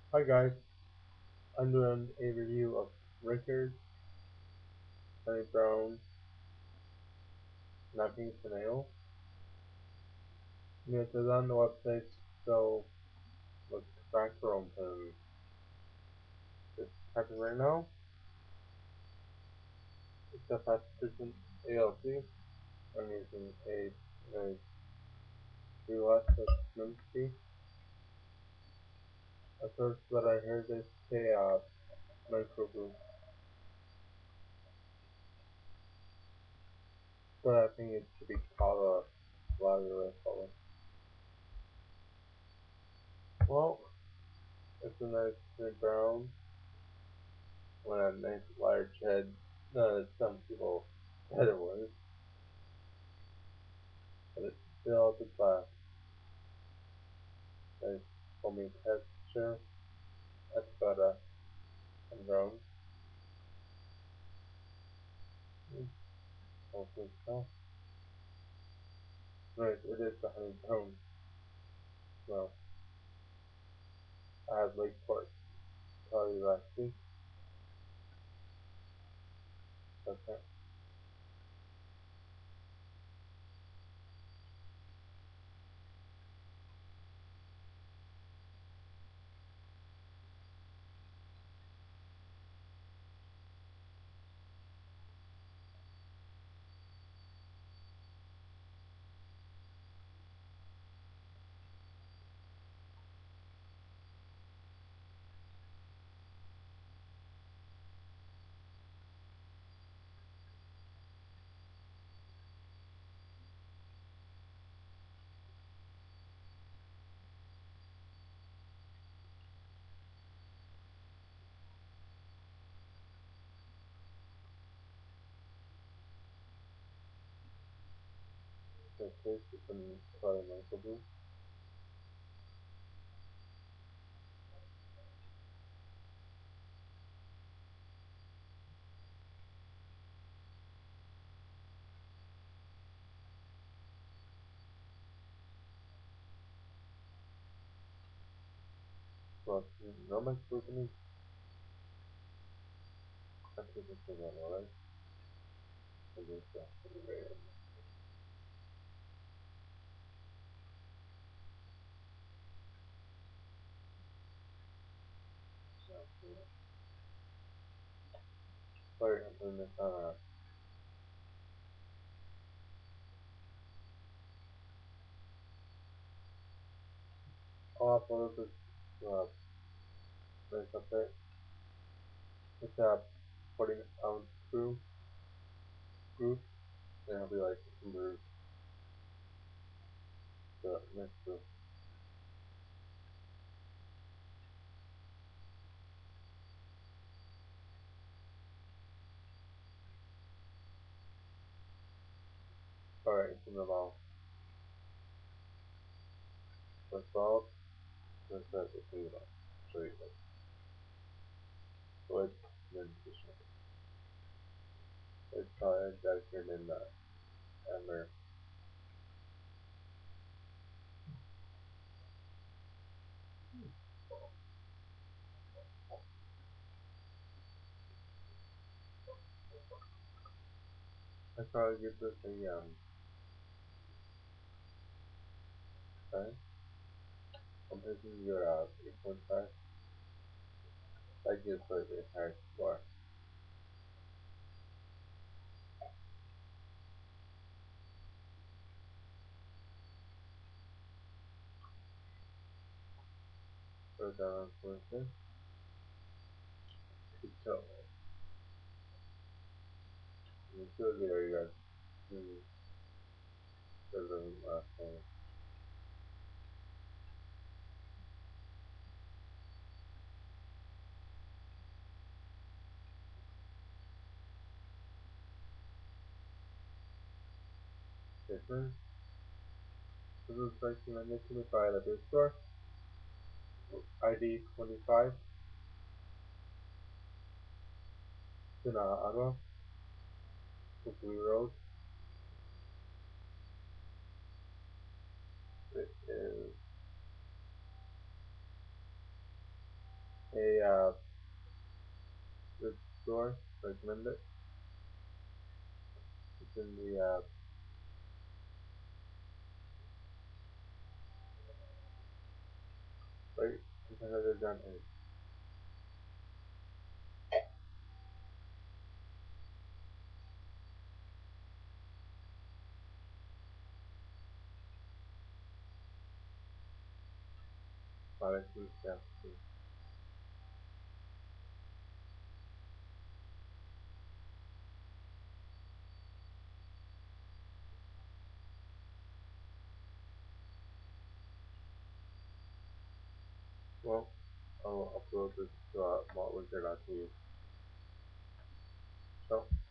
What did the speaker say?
Hi guys, I'm doing a review of Rickard, Honey Brown, Napping Snail. It is on the website, so let's crack her open. It's typing right now. It's a fast efficient ALC. I'm using a Relapse Minsky. At first that I heard they say microbrew, but I think it should be called a lager color. Well, it's a nice brown with a nice large head. Some people said it was, but it's still the class. Nice foamy texture. That's about a brown. Okay, so right, it is the honey brown. Well, I had Lakeport tell you last week. Okay. So this is some color microblue. Well, no microblue. That's what this is on, alright? So this is pretty rare. So, sorry, I'm putting this on I'll upload this link up there. It's a 40-ounce group, and it'll be like some brews. So, next brew. Alright, it's in the ball. The salt, the set, the thing about. Show you guys. So it's meditation. It's probably dedicated in the Emmer. I'd probably give this a 10. I'm taking your 8.5. I give slightly higher score. So down for this. So, you feel there you guys. Better than last time. Different. This is recommended to me by the big store. ID 25. Ottawa. Blue Road. It is a good store. Recommend it. It's in the right in front of the gun area. Product food staff. Well, I'll upload this to Malt Wizard onto you. So.